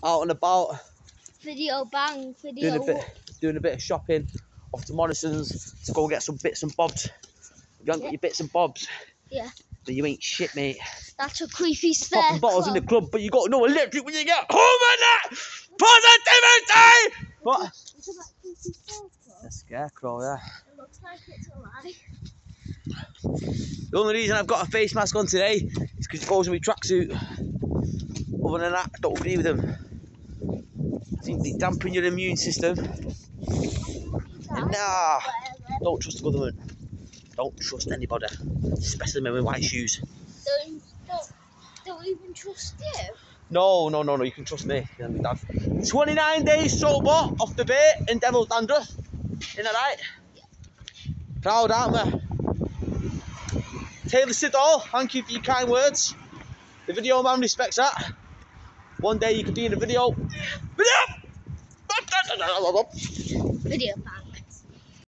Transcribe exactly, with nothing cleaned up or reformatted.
out and about. Video bang, video Doing a bit, doing a bit of shopping. Off to Morrison's to go get some bits and bobs. If you haven't yeah. got your bits and bobs, yeah. then you ain't shit, mate. That's a creepy stare. Popping bottles club. in the club, but you got to know electric when you get home and that. Positivity! What? It's a creepy stare club. A scarecrow, yeah. It looks like it's alive. The only reason I've got a face mask on today is because it goes with my tracksuit. Other than that, I don't agree with them. I think they dampen your immune system. And nah, don't trust the government. Don't trust anybody, especially men with white shoes. Don't, don't, don't even trust you. No, no, no, no, you can trust me. twenty-nine days sober off the bait in Devil's Dandruff. Isn't that right? Yeah. Proud, aren't we? Taylor Sidall, thank you for your kind words. The video man respects that. One day you could be in a video. Video! Video bang.